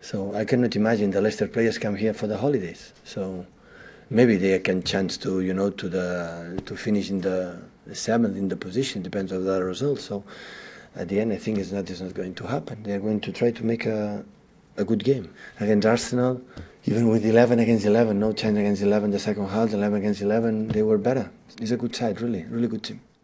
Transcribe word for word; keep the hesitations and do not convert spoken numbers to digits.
So I cannot imagine the Leicester players come here for the holidays. So maybe they can chance to, you know, to the to finish in the seventh in the position. Depends on the result. So at the end, I think it's not it's not going to happen. They are going to try to make a a good game against Arsenal. Even with eleven against eleven, no chance against eleven the second half, eleven against eleven, they were better. It's a good side, really, really good team.